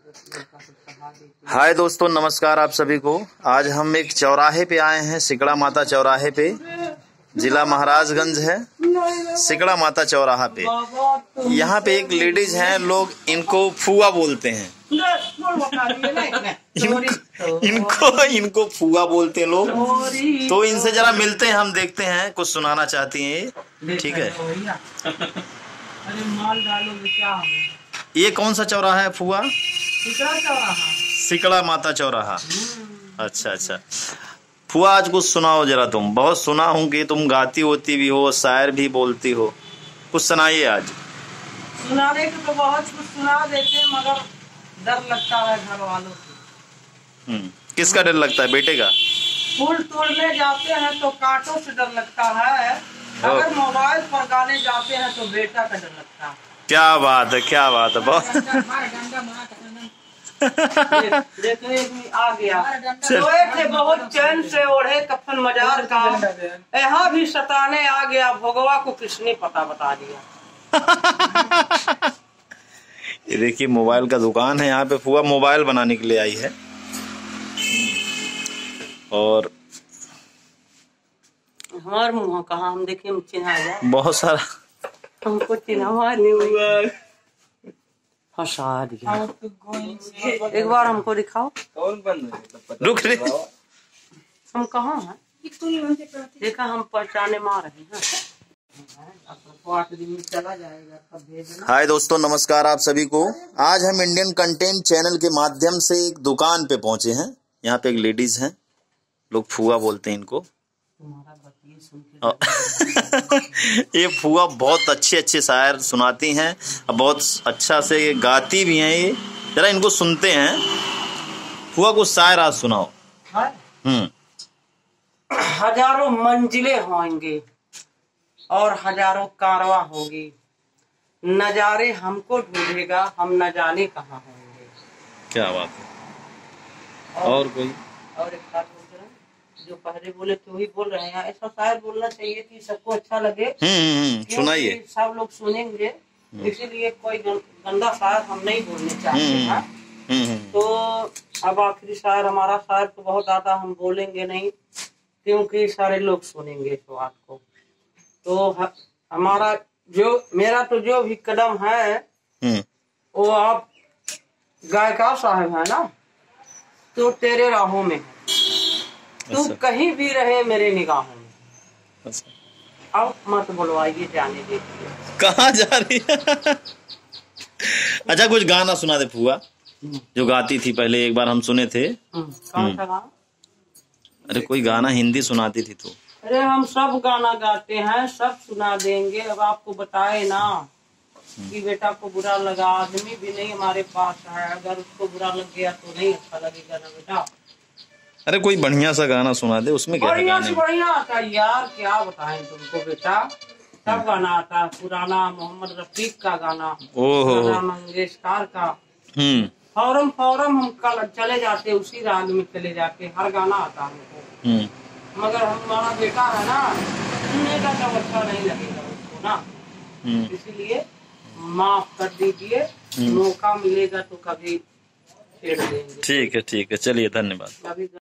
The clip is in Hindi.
हाय दोस्तों, नमस्कार आप सभी को। आज हम एक चौराहे पे आए हैं, सिकड़ा माता चौराहे पे। जिला महाराजगंज है, सिकड़ा माता चौराहा पे। यहाँ पे एक लेडीज हैं, लोग इनको फुआ बोलते हैं। इनको फुआ बोलते हैं लोग। तो इनसे जरा मिलते हैं, हम देखते हैं कुछ सुनाना चाहती हैं। ठीक है। ये कौन सा चौराहा है फुआ? सिकड़ा माता चौराहा। अच्छा अच्छा। फुआ आज कुछ सुनाओ जरा। तुम बहुत सुना हूँ कि तुम गाती होती भी हो, शायर भी बोलती हो, कुछ सुनाइए आज। सुनाने को तो बहुत कुछ सुना देते हैं, मगर डर लगता है घर वालों को। किसका डर लगता है? बेटे का? फूल तोड़ने जाते हैं तो कांटों से डर लगता है, अगर मोबाइल पर गाने जाते हैं तो बेटा का डर लगता है। क्या बात है, क्या बात है। बहुत आ गया। सोए थे बहुत चैन से ओढ़े कफन मजार का, यहाँ भी सताने आ गया, भोगवा को किसने पता बता दिया। ये देखिए, मोबाइल का दुकान है यहाँ पे। फुआ मोबाइल बनाने के लिए आई है। और हमारे मुँह कहाँ हम देखे, हम चिन्हा जाए। बहुत सारा हमको चिन्हा नहीं हुआ। हंसा दिया। एक बार हमको दिखाओ। रुक रे। हम कहाँ हैं? देखा, हम पहचाने मार रहे हैं। चला जाएगा। हाय दोस्तों, नमस्कार आप सभी को। आज हम इंडियन कंटेंट चैनल के माध्यम से एक दुकान पे पहुंचे हैं। यहाँ पे एक लेडीज हैं, लोग फुआ बोलते हैं इनको। ये फुआ बहुत अच्छे अच्छे शायर सुनाती हैं, बहुत अच्छा से गाती भी हैं ये। जरा इनको सुनते हैं। फुआ कुछ शायर आज सुनाओ। हजारों मंजिलें होंगे और हजारों कारवां होगी, नजारे हमको ढूंढेगा, हम न जाने कहाँ होंगे। क्या बात है। और कोई? और एक बात जो पहले बोले थे वही बोल रहे हैं। ऐसा शायर बोलना चाहिए कि सबको अच्छा लगे। सुनाइए। सब लोग सुनेंगे, इसीलिए कोई गंदा शायर हम नहीं बोलने चाहते हैं। तो अब आखिरी शायर, हमारा शायर तो बहुत ज्यादा हम बोलेंगे नहीं, क्योंकि सारे लोग सुनेंगे इस बात को। तो हमारा मेरा तो जो भी कदम है वो आप गायकार साहब है ना, तो तेरे राहों में है। तू कहीं भी रहे मेरे निगाहों में। अब मत बुलवाइए, जाने दीजिए। कहाँ जा रही है? अच्छा, कुछ गाना सुना दे फुआ, जो गाती थी पहले। एक बार हम सुने थे। कौन सा गाना? अरे कोई गाना हिंदी सुनाती थी तो। अरे हम सब गाना गाते हैं, सब सुना देंगे। अब आपको बताए ना कि बेटा को बुरा लगा, आदमी भी नहीं हमारे पास है, अगर उसको बुरा लग गया तो नहीं अच्छा लगेगा ना बेटा। अरे कोई बढ़िया सा गाना सुना दे, उसमें क्या बढ़िया से बढ़िया आता है यार, क्या बताएं तुमको बेटा। सब गाना आता है, पुराना मोहम्मद रफीक का गाना, लता मंगेशकर का। फौरम फौरम हम कल चले जाते, उसी राग में चले जाते, हर गाना आता हमको। मगर हमारा बेटा है ना, सुनने का तो अच्छा नहीं लगेगा उसको ना, इसीलिए माफ कर दीजिए। मौका मिलेगा तो कभी छेड़ देंगे। ठीक है, ठीक है, चलिए, धन्यवाद।